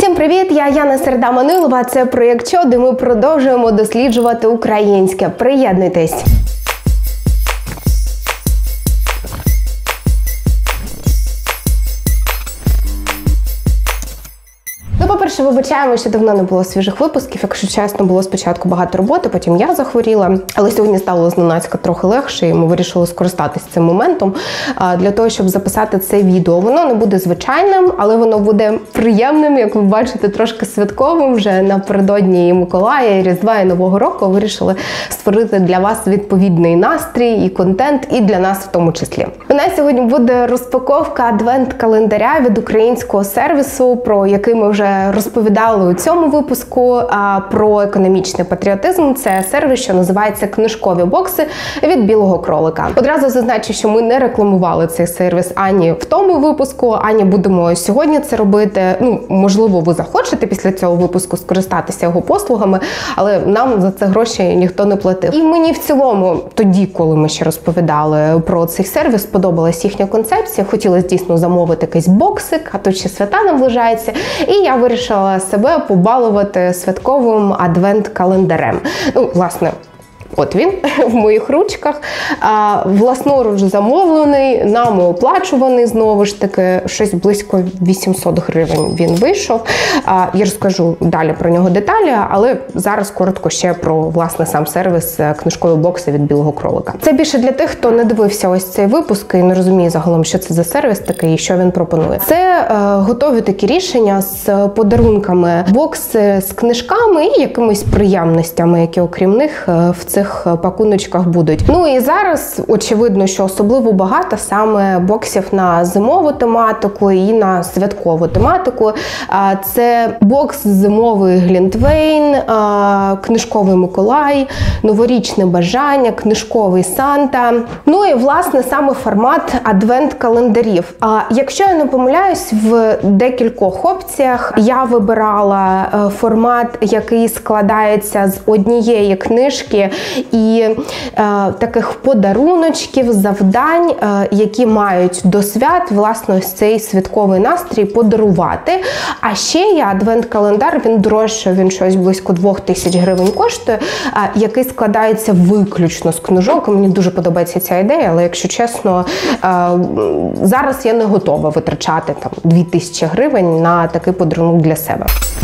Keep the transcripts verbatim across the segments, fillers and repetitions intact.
Всім привіт! Я Яна Середа-Манилова. Це проєкт «Що?», де ми продовжуємо досліджувати українське. Приєднуйтесь! По-перше, вибачаємо, що давно не було свіжих випусків. Якщо чесно, було спочатку багато роботи, потім я захворіла. Але сьогодні стало зненацька трохи легше, і ми вирішили скористатися цим моментом для того, щоб записати це відео. Воно не буде звичайним, але воно буде приємним, як ви бачите, трошки святковим. Вже напередодні і Миколая, і Різдва, і Нового року вирішили створити для вас відповідний настрій і контент, і для нас в тому числі. У нас сьогодні буде розпаковка адвент-календаря від українського сервісу, про який ми вже розповідали у цьому випуску, а про економічний патріотизм. Це сервіс, що називається «Книжкові бокси» від Білого кролика. Одразу зазначу, що ми не рекламували цей сервіс ані в тому випуску, ані будемо сьогодні це робити. Ну, можливо, ви захочете після цього випуску скористатися його послугами, але нам за це гроші ніхто не платив. І мені в цілому, тоді, коли ми ще розповідали про цей сервіс, сподобалась їхня концепція. Хотіла дійсно замовити якийсь боксик, а тут ще свята наближається. І я вирішила себе побалувати святковим адвент-календарем. Ну, власне, от він в моїх ручках, а, власноруч замовлений, нами оплачуваний, знову ж таки, щось близько вісімсот гривень він вийшов. А, я розкажу далі про нього деталі, але зараз коротко ще про, власне, сам сервіс «Книжкові бокси» від Білого кролика. Це більше для тих, хто не дивився ось цей випуск і не розуміє загалом, що це за сервіс такий і що він пропонує. Це е, готові такі рішення з подарунками, бокси з книжками і якимись приємностями, які окрім них в цих пакуночках будуть. Ну і зараз очевидно, що особливо багато саме боксів на зимову тематику і на святкову тематику. Це бокс зимовий Глінтвейн, книжковий Миколай, новорічне бажання, книжковий Санта. Ну і, власне, саме формат адвент-календарів. Якщо я не помиляюсь, в декількох опціях я вибирала формат, який складається з однієї книжки і е, таких подаруночків, завдань, е, які мають до свят, власне, ось цей святковий настрій подарувати. А ще є адвент-календар, він дорожче, він щось близько двох тисяч гривень коштує, е, який складається виключно з книжок. Мені дуже подобається ця ідея, але, якщо чесно, е, зараз я не готова витрачати там дві тисячі гривень на такий подарунок для себе.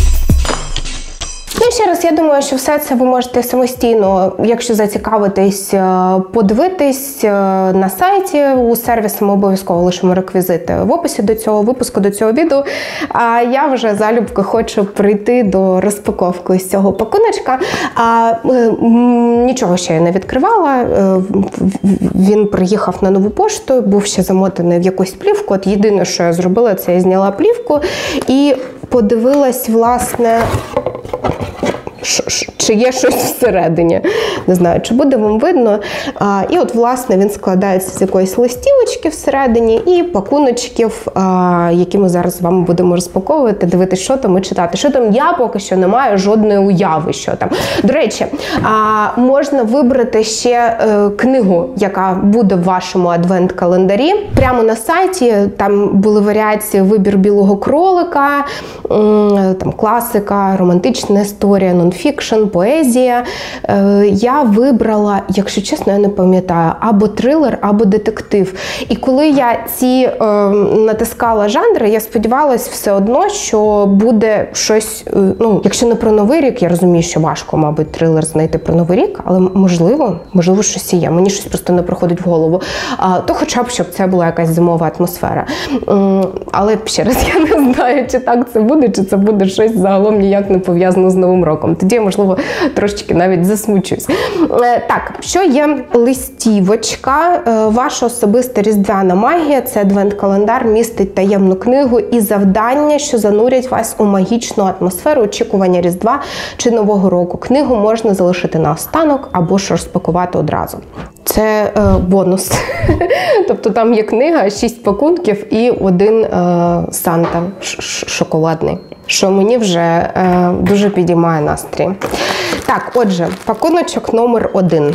Ну, ще раз, я думаю, що все це ви можете самостійно, якщо зацікавитесь, подивитись на сайті. У сервісі ми обов'язково лишимо реквізити в описі до цього випуску, до цього відео. А я вже залюбки хочу прийти до розпаковки з цього пакуночка. А, нічого ще я не відкривала. Він приїхав на нову пошту, був ще замотаний в якусь плівку. От єдине, що я зробила, це я зняла плівку і подивилась, власне, чи є щось всередині. Не знаю, чи буде вам видно. А, і от, власне, він складається з якоїсь листівочки всередині і пакуночків, а, які ми зараз з вами будемо розпаковувати, дивитися, що там і читати. Що там, я поки що не маю жодної уяви, що там. До речі, а, можна вибрати ще е, книгу, яка буде в вашому адвент-календарі. Прямо на сайті там були варіації: вибір Білого кролика, е, там класика, романтична історія, нонфікшн, поезія. Е, я вибрала, якщо чесно, я не пам'ятаю, або трилер, або детектив. І коли я ці е, натискала жанри, я сподівалась все одно, що буде щось, е, ну, якщо не про Новий рік, я розумію, що важко, мабуть, трилер знайти про Новий рік, але можливо, можливо, щось і є. Мені щось просто не приходить в голову. А, то хоча б, щоб це була якась зимова атмосфера. Е, але, ще раз, я не знаю, чи так це буде, чи це буде щось загалом ніяк не пов'язано з Новим роком. Тоді я, можливо, трошечки навіть засмучусь. Так, що є? Листівочка. Ваша особиста різдвяна магія. Це адвент-календар, містить таємну книгу і завдання, що занурять вас у магічну атмосферу очікування Різдва чи Нового року. Книгу можна залишити на останок або ж розпакувати одразу. Це е, бонус. Тобто там є книга, шість пакунків і один е, Санта шоколадний, що мені вже е, дуже підіймає настрій. Так, отже, пакуночок номер один.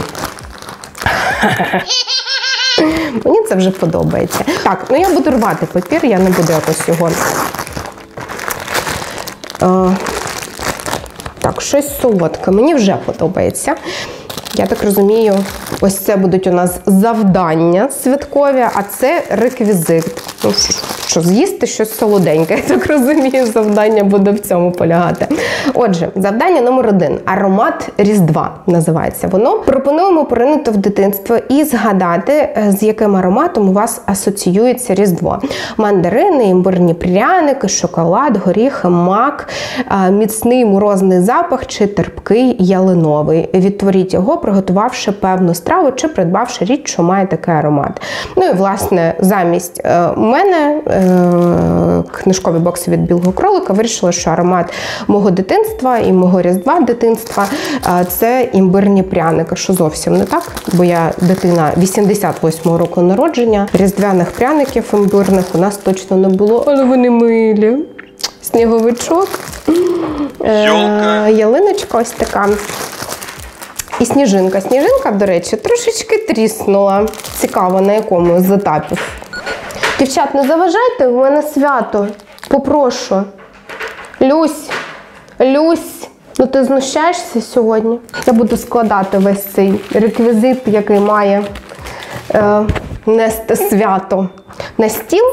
Мені це вже подобається. Так, ну я буду рвати папір, я не буду якось його Так, щось солодке. Мені вже подобається. Я так розумію, ось це будуть у нас завдання святкові, а це реквізит. Ну, що, з'їсти щось солоденьке, я так розумію, завдання буде в цьому полягати. Отже, завдання номер один. Аромат Різдва називається воно. Пропонуємо поринути в дитинство і згадати, з яким ароматом у вас асоціюється Різдво. Мандарини, імбирні пряники, шоколад, горіхи, мак, міцний морозний запах чи терпкий ялиновий. Відтворіть його, приготувавши певну страву чи придбавши річ, що має такий аромат. Ну і, власне, замість е, мене е, книжкові бокси від Білого кролика вирішила, що аромат мого дитинства і мого Різдва дитинства е, це імбирні пряники, що зовсім не так, бо я дитина вісімдесят восьмого року народження, різдвяних пряників імбирних у нас точно не було, але вони милі. Сніговичок, е, ялиночка ось така. І сніжинка. Сніжинка, до речі, трошечки тріснула. Цікаво, на якому з етапів. Дівчат, не заважайте, у мене свято. Попрошу. Люсь, Люсь, ну ти знущаєшся сьогодні? Я буду складати весь цей реквізит, який має е, нести свято на стіл.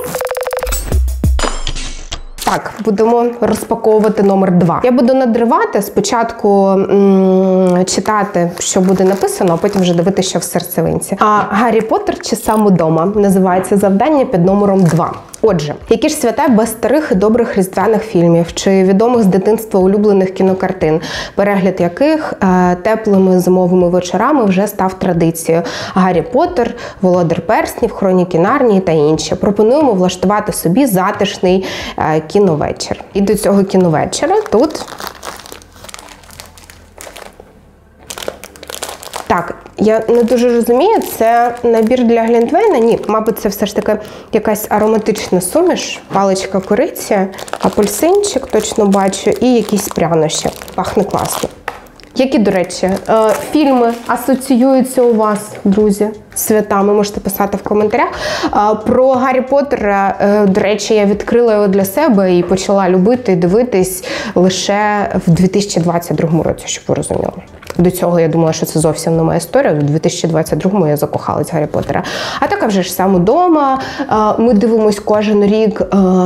Так, будемо розпаковувати номер два. Я буду надривати, спочатку м читати, що буде написано, а потім вже дивитися, що в серцевинці. А «Гаррі Поттер чи сам удома» називається завдання під номером два. Отже, які ж свята без старих і добрих різдвяних фільмів чи відомих з дитинства улюблених кінокартин, перегляд яких е, теплими зимовими вечорами вже став традицією. «Гаррі Поттер», «Володар перснів», «Хроніки Нарнії» та інші. Пропонуємо влаштувати собі затишний е, кіновечір. І до цього кіновечора тут... Так, я не дуже розумію, це набір для глінтвейна? Ні, мабуть, це все ж таки якась ароматична суміш, паличка кориці, апельсинчик, точно бачу, і якісь прянощі. Пахне класно. Які, до речі, фільми асоціюються у вас, друзі, з святами? Можете писати в коментарях. Про Гаррі Поттера, до речі, я відкрила його для себе і почала любити і дивитись лише в дві тисячі двадцять другому році, щоб ви розуміли. До цього я думала, що це зовсім не моя історія. У дві тисячі двадцять другому я закохалась в Гаррі Поттера. А так, а вже ж сам удома. Ми дивимось кожен рік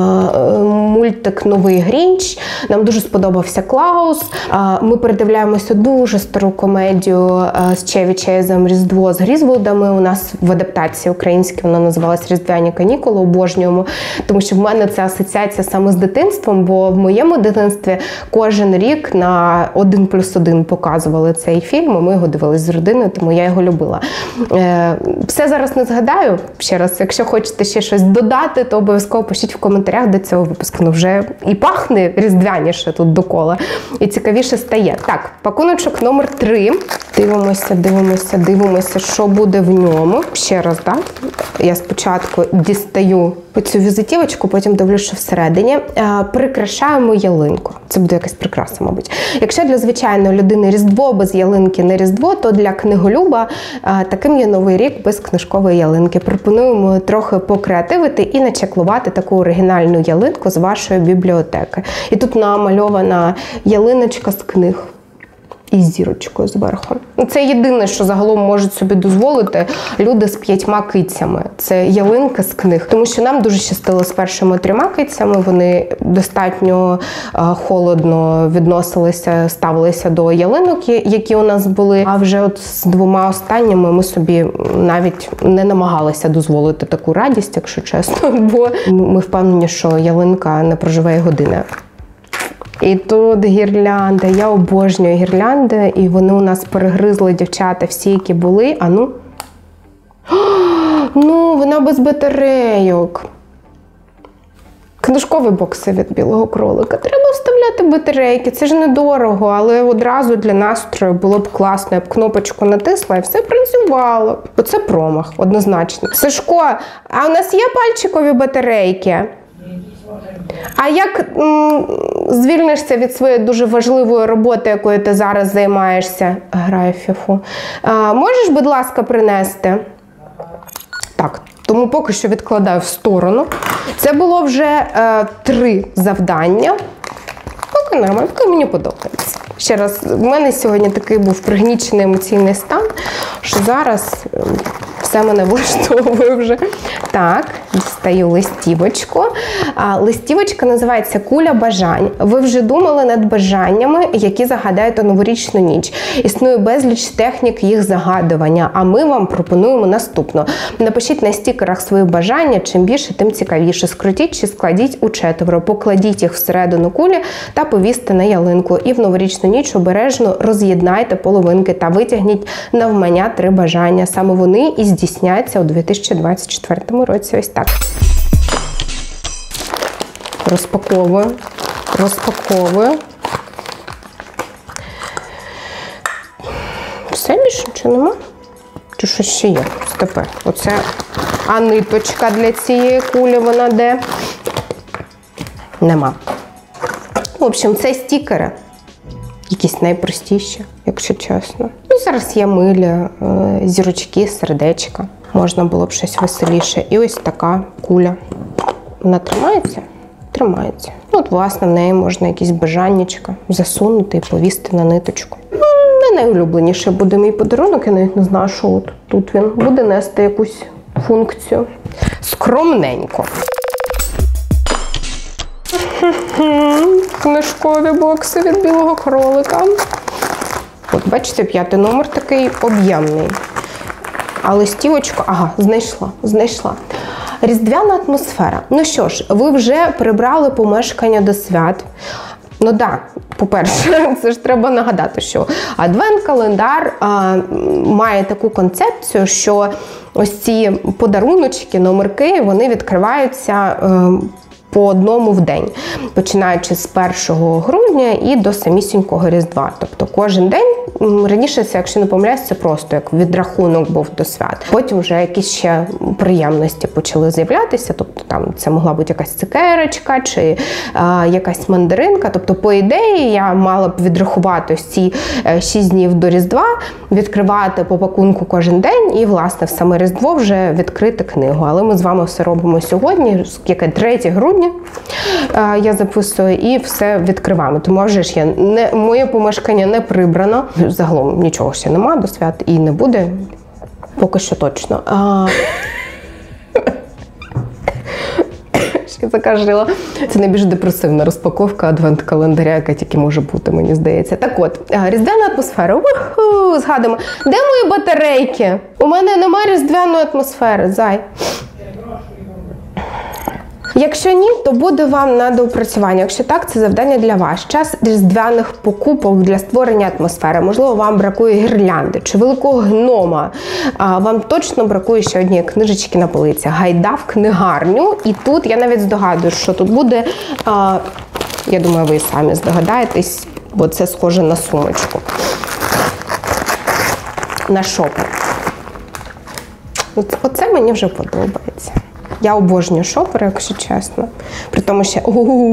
мультик «Новий Грінч». Нам дуже сподобався Клаус. Ми передивляємося дуже стару комедію з Чеві Чейзом «Різдво з Грізволдами». У нас в адаптації українській вона називалась «Різдвяні канікули», обожнюємо. Тому що в мене це асоціація саме з дитинством, бо в моєму дитинстві кожен рік на один плюс один показували цей фільм, і ми його дивились з родиною, тому я його любила. Все зараз не згадаю. Ще раз, якщо хочете ще щось додати, то обов'язково пишіть в коментарях до цього випуску. Ну вже і пахне різдвяніше тут докола, і цікавіше стає. Так, пакуночок номер три. Дивимося, дивимося, дивимося, що буде в ньому. Ще раз, так? Я спочатку дістаю оцю візитівочку, потім дивлюсь, що всередині. Прикрашаємо ялинку. Це буде якась прикраса, мабуть. Якщо для звичайної людини Різдво без ялинки не Різдво, то для книголюба таким є Новий рік без книжкової ялинки. Пропонуємо трохи покреативити і начеклувати таку оригінальну ялинку з вашої бібліотеки. І тут намальована ялиночка з книг. І зірочкою зверху. Це єдине, що загалом можуть собі дозволити люди з п'ятьма кицями. Це ялинка з книг. Тому що нам дуже щастило з першими трьома кицями. Вони достатньо холодно відносилися, ставилися до ялинок, які у нас були. А вже от з двома останніми ми собі навіть не намагалися дозволити таку радість, якщо чесно. Бо ми впевнені, що ялинка не проживе й години. І тут гірлянди. Я обожнюю гірлянди, і вони у нас перегризли, дівчата, всі, які були. А ну? О, ну, вона без батарейок. Книжкові бокси від Білого кролика. Треба вставляти батарейки, це ж недорого, але одразу для настрою було б класно. Я б кнопочку натисла і все працювало. Оце промах, однозначно. Сашко, а у нас є пальчикові батарейки? А як м, звільнишся від своєї дуже важливої роботи, якою ти зараз займаєшся? Граю в фіфу. А, можеш, будь ласка, принести? Так, тому поки що відкладаю в сторону. Це було вже е, три завдання. Поки Такий нормальний, такий мені подобається. Ще раз, в мене сьогодні такий був пригнічений емоційний стан, що зараз все мене влаштовує вже. Так, дістаю листівочку. А, листівочка називається «Куля бажань». Ви вже думали над бажаннями, які загадають у новорічну ніч. Існує безліч технік їх загадування, а ми вам пропонуємо наступну. Напишіть на стікерах свої бажання, чим більше, тим цікавіше. Скрутіть чи складіть у четверо, покладіть їх всередину кулі та повісьте на ялинку. І в новорічну ніч обережно роз'єднайте половинки та витягніть навмання три бажання. Саме вони і здійсняться у дві тисячі двадцять четвертому році. Ось так. Розпаковую. Розпаковую. Все, більше нічого нема? Чи що ще є? Ось тепер. Оце, а ниточка для цієї кулі, вона де? Нема. В общем, це стікери. Якісь найпростіші, якщо чесно. Ну, зараз є милі, зірочки, сердечка. Можна було б щось веселіше. І ось така куля. Вона тримається? Тримається. Ну, от, власне, в неї можна якісь бажаннячка засунути і повісти на ниточку. Не найулюбленіший буде мій подарунок. Я навіть не знаю, що от тут він буде нести якусь функцію. Скромненько. Книжкові бокси від білого кролика. От, бачите, п'ятий номер такий об'ємний. А листівочку, ага, знайшла, знайшла. Різдвяна атмосфера. Ну що ж, ви вже прибрали помешкання до свят. Ну так, по-перше, це ж треба нагадати, що адвент-календар а, має таку концепцію, що ось ці подаруночки, номерки, вони відкриваються а, по одному в день, починаючи з першого грудня і до самісінького Різдва. Тобто кожен день, раніше це, якщо не помиляюсь, це просто як відрахунок був до свят. Потім вже якісь ще приємності почали з'являтися, тобто там це могла бути якась цукерочка чи а, якась мандаринка. Тобто, по ідеї, я мала б відрахувати ось ці шість днів до Різдва, відкривати по пакунку кожен день і, власне, в саме Різдво вже відкрити книгу. Але ми з вами все робимо сьогодні, яке третє грудня, я записую, і все відкриваємо. Тому вже ж я не, моє помешкання не прибрано. Загалом нічого ще нема до свят і не буде. Поки що точно. А... Ще закажила. Це найбільш депресивна розпаковка адвент-календаря, яка тільки може бути, мені здається. Так от, різдвяна атмосфера. Уху, згадуємо. Де мої батарейки? У мене немає різдвяної атмосфери, зай. Якщо ні, то буде вам на доопрацювання. Якщо так, це завдання для вас. Час різдвяних покупок для створення атмосфери. Можливо, вам бракує гірлянди чи великого гнома. А, вам точно бракує ще однієї книжечки на полиці. Гайда в книгарню. І тут я навіть здогадуюсь, що тут буде, а, я думаю, ви самі здогадаєтесь, бо це схоже на сумочку. На шопер. Оце мені вже подобається. Я обожнюю шопери, якщо чесно. При тому ще...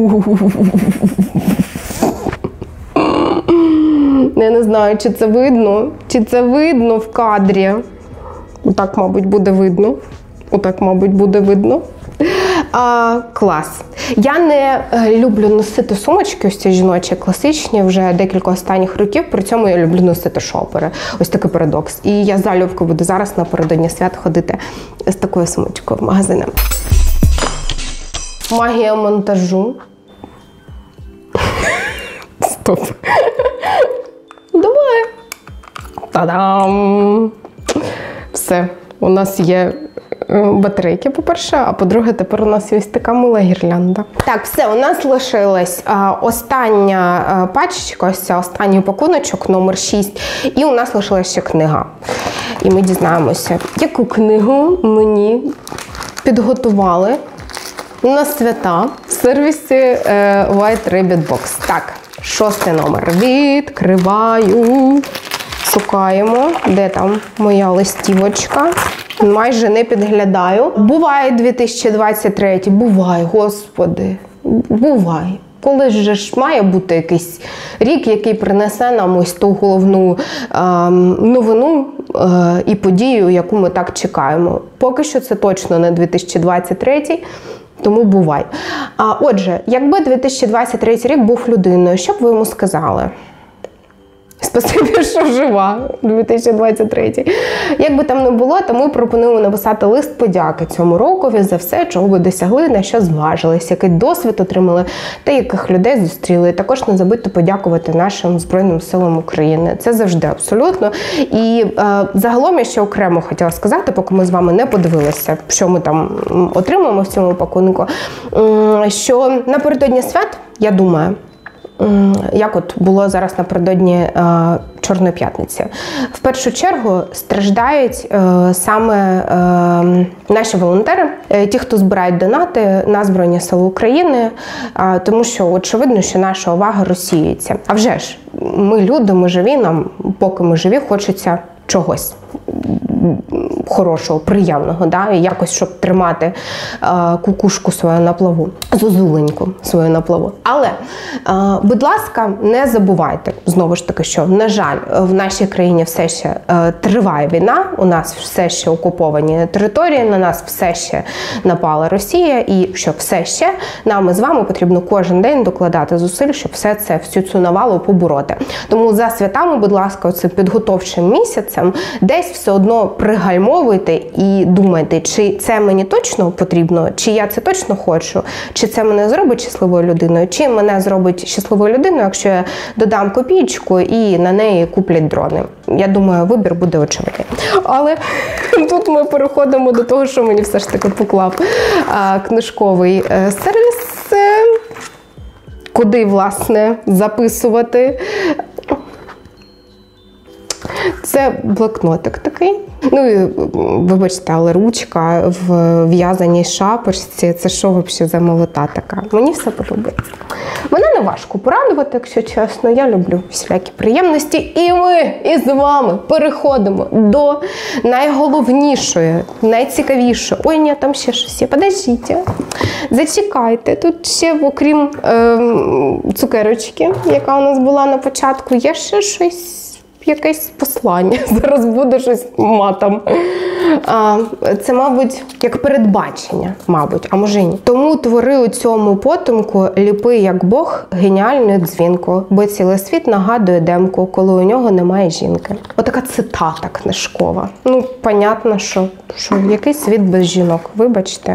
Я не знаю, чи це видно, чи це видно в кадрі. Отак, мабуть, буде видно. Отак, мабуть, буде видно. А, клас. Я не люблю носити сумочки, ось ці жіночі, класичні, вже декілька останніх років, при цьому я люблю носити шопери. Ось такий парадокс. І я залюбки буду зараз напередодні свят ходити з такою сумочкою в магазини. Магія монтажу. Стоп. Давай. Та-дам! Все. У нас є батарейки, по-перше, а по-друге, тепер у нас є ось така мила гірлянда. Так, все, у нас лишилась а, остання а, пачечка, ось ця останній пакуночок, номер шість, і у нас лишилась ще книга. І ми дізнаємося, яку книгу мені підготували на свята в сервісі е, White Rabbit Box. Так, шостий номер. Відкриваю. Шукаємо, де там моя листівочка. Майже не підглядаю. Буває дві тисячі двадцять третій, буває, господи, буває. Коли ж ж має бути якийсь рік, який принесе нам ось ту головну е, новину е, і подію, яку ми так чекаємо. Поки що це точно не дві тисячі двадцять третій, Тому бувай. А, отже, якби дві тисячі двадцять третій рік був людиною, що б ви йому сказали? Спасибі, що жива, дві тисячі двадцять третій. Як би там не було, то ми пропонуємо написати лист подяки цьому рокові за все, чого ви досягли, на що зважились, який досвід отримали та яких людей зустріли. І також не забудьте подякувати нашим Збройним силам України. Це завжди абсолютно. І е, загалом я ще окремо хотіла сказати, поки ми з вами не подивилися, що ми там отримаємо в цьому пакунку, е, що напередодні свят, я думаю, як от було зараз напередодні е, Чорної п'ятниці. В першу чергу страждають е, саме е, наші волонтери, е, ті, хто збирають донати на Збройні Сили України, е, тому що очевидно, що наша увага розсіюється. А вже ж, ми люди, ми живі, нам, поки ми живі, хочеться чогось хорошого, приємного, да? І якось, щоб тримати е, кукушку свою на плаву, зозуленьку свою на плаву. Але, е, будь ласка, не забувайте, знову ж таки, що, на жаль, в нашій країні все ще е, триває війна, у нас все ще окуповані території, на нас все ще напала Росія, і що все ще нам з вами потрібно кожен день докладати зусиль, щоб все це, всю цю навалу побороти. Тому за святами, будь ласка, оцим підготовчим місяцем десь все одно пригальмовуйте і думайте, чи це мені точно потрібно, чи я це точно хочу, чи це мене зробить щасливою людиною, чи мене зробить щасливою людиною, якщо я додам копійку і на неї куплять дрони. Я думаю, вибір буде очевидний. Але тут ми переходимо до того, що мені все ж таки поклав а, книжковий сервіс, куди, власне, записувати. Це блокнотик такий. Ну і, вибачте, але ручка в в'язаній шапочці, це що взагалі за молота така? Мені все подобається. Мене не важко порадувати, якщо чесно. Я люблю всілякі приємності. І ми із вами переходимо до найголовнішої, найцікавішої. Ой, ні, там ще щось є. Подождіть. Зачекайте. Тут ще, окрім е, цукерочки, яка у нас була на початку, є ще щось. Якесь послання. Зараз буде щось матом. А, це, мабуть, як передбачення, мабуть, а може ні. Тому твори у цьому потомку ліпи, як Бог, геніальну дзвінку, бо цілий світ нагадує демку, коли у нього немає жінки. Отака цитата книжкова. Ну, понятно, що, що який світ без жінок, вибачте.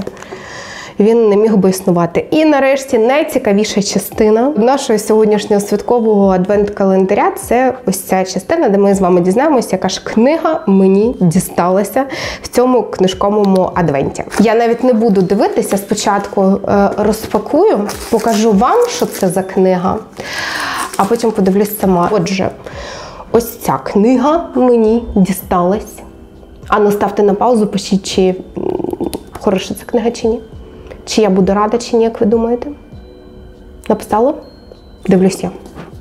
Він не міг би існувати. І нарешті найцікавіша частина нашого сьогоднішнього святкового адвент-календаря – це ось ця частина, де ми з вами дізнаємося, яка ж книга мені дісталася в цьому книжковому адвенті. Я навіть не буду дивитися, спочатку розпакую, покажу вам, що це за книга, а потім подивлюсь сама. Отже, ось ця книга мені дісталась. А ну, ставте на паузу, пишіть, чи хороша ця книга, чи ні. Чи я буду рада, чи ні, як ви думаєте? Написала? Дивлюсь я.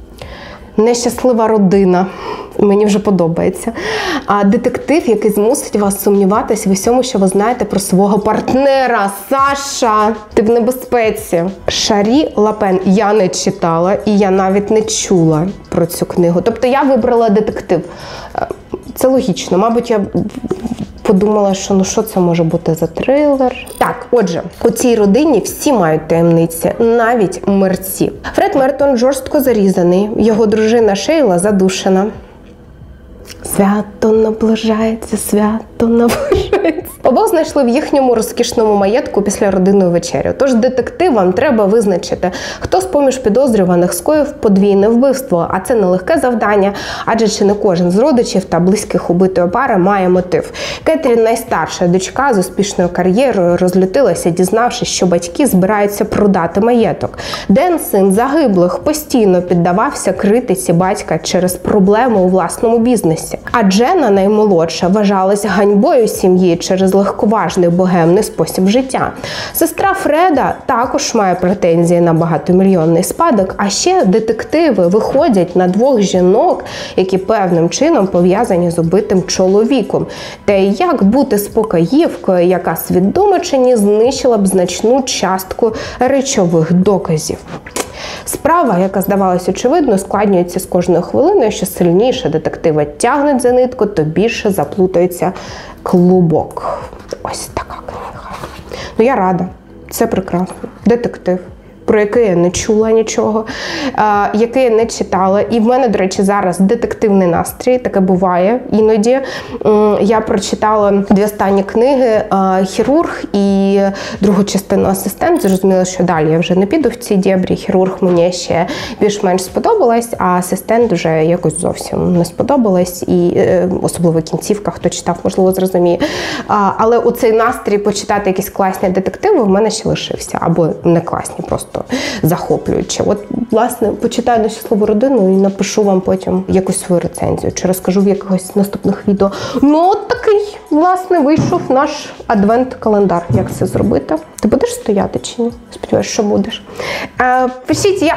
Нещаслива родина. Мені вже подобається. А детектив, який змусить вас сумніватись в усьому, що ви знаєте про свого партнера. Саша, ти в небезпеці. Шарі Лапен я не читала, і я навіть не чула про цю книгу. Тобто я вибрала детектив. Це логічно. Мабуть, я подумала, що ну що це може бути за трилер. Так, отже, у цій родині всі мають таємниці, навіть мерці. Фред Мертон жорстко зарізаний, його дружина Шейла задушена. Свято наближається, свято наближається. Обох знайшли в їхньому розкішному маєтку після родинної вечері. Тож детективам треба визначити, хто з-поміж підозрюваних скоїв подвійне вбивство. А це нелегке завдання, адже чи не кожен з родичів та близьких убитої пари має мотив. Кетрін, найстарша дочка з успішною кар'єрою, розлютилася, дізнавшись, що батьки збираються продати маєток. Ден, син загиблих, постійно піддавався критиці батька через проблеми у власному бізнесі. А Дженна, наймолодша, вважалась ганьбою сім'ї через легковажний богемний спосіб життя. Сестра Фреда також має претензії на багатомільйонний спадок, а ще детективи виходять на двох жінок, які певним чином пов'язані з убитим чоловіком. Та й як бути спокоївкою, яка свідомо чи ні знищила б значну частку речових доказів. Справа, яка здавалась очевидно, складнюється з кожною хвилиною, що сильніше детектива тягнуть за нитку, то більше заплутається клубок. Ось така книга. Ну, я рада. Це прекрасно. Детектив, про який я не чула нічого, а, який я не читала. І в мене, до речі, зараз детективний настрій, таке буває іноді. Я прочитала дві останні книги «Хірург» і другу частину «Асистент». Зрозуміла, що далі я вже не піду в ці дєбрі. «Хірург» мені ще більш-менш сподобалась, а «Асистент» вже якось зовсім не сподобалась. І особливо кінцівка, хто читав, можливо, зрозуміє. Але оцей настрій почитати якісь класні детективи в мене ще лишився. Або не класні, просто захоплююче. От, власне, почитаю «Нещасливу родину» і напишу вам потім якусь свою рецензію, чи розкажу в якихось наступних відео. Ну, от такий, власне, вийшов наш адвент-календар. Як це зробити? Ти будеш стояти чи ні? Сподіваюсь, що будеш. Е, пишіть, я...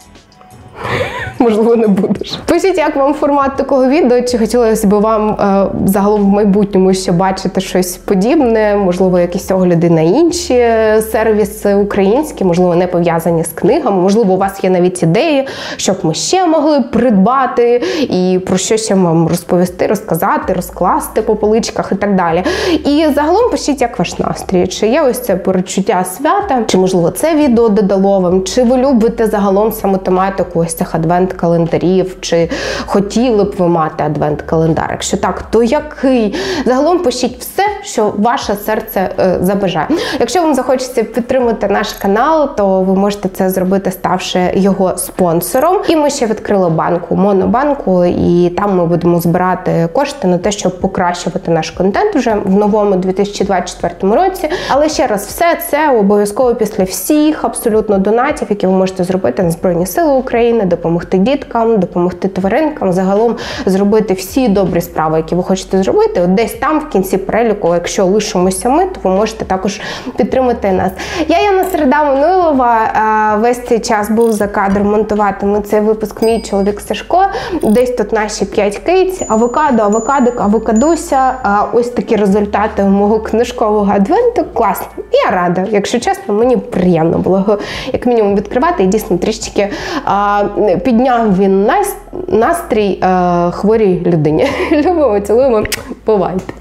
Можливо, не будеш. Пишіть, як вам формат такого відео, чи хотілося б вам е, загалом в майбутньому ще бачити щось подібне, можливо, якісь огляди на інші сервіси українські, можливо, не пов'язані з книгами, можливо, у вас є навіть ідеї, щоб ми ще могли придбати і про що ще вам розповісти, розказати, розкласти по поличках і так далі. І загалом пишіть, як ваш настрій, чи є ось це перечуття свята, чи, можливо, це відео додало вам, чи ви любите загалом саму тематику ось цих адвент-календарів, чи хотіли б ви мати адвент-календар? Якщо так, то який? Загалом пишіть все, що ваше серце е, забажає. Якщо вам захочеться підтримати наш канал, то ви можете це зробити, ставши його спонсором. І ми ще відкрили банку, монобанку, і там ми будемо збирати кошти на те, щоб покращувати наш контент вже в новому дві тисячі двадцять четвертому році. Але ще раз, все це обов'язково після всіх абсолютно донатів, які ви можете зробити на Збройні Сили України, допомогти діткам, допомогти тваринкам, загалом зробити всі добрі справи, які ви хочете зробити. От десь там в кінці переліку, якщо лишимося ми, то ви можете також підтримати нас. Я, Яна Середа-Мануйлова, весь цей час був за кадром монтуватиме цей випуск мій чоловік Сашко. Десь тут наші п'ять киць, авокадо, авокадик, авокадуся. Ось такі результати мого книжкового адвенту. Класно. Я рада. Якщо чесно, мені приємно було його як мінімум відкривати. І дійсно трішечки підняв він настрій хворій людині. Любимо, цілуємо, бувайте.